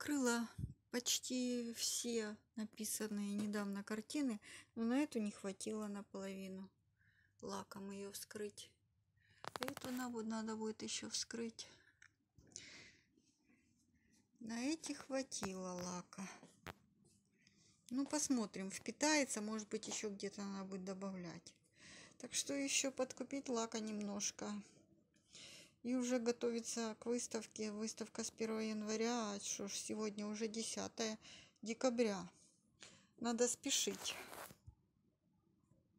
Вскрыла почти все написанные недавно картины, но на эту не хватило наполовину лаком ее вскрыть. Эту надо будет еще вскрыть. На эти хватило лака. Ну, посмотрим, впитается, может быть, еще где-то надо будет добавлять. Так что еще подкупить лака немножко. И уже готовится к выставке. Выставка с 1 января. А что ж, сегодня уже 10 декабря. Надо спешить.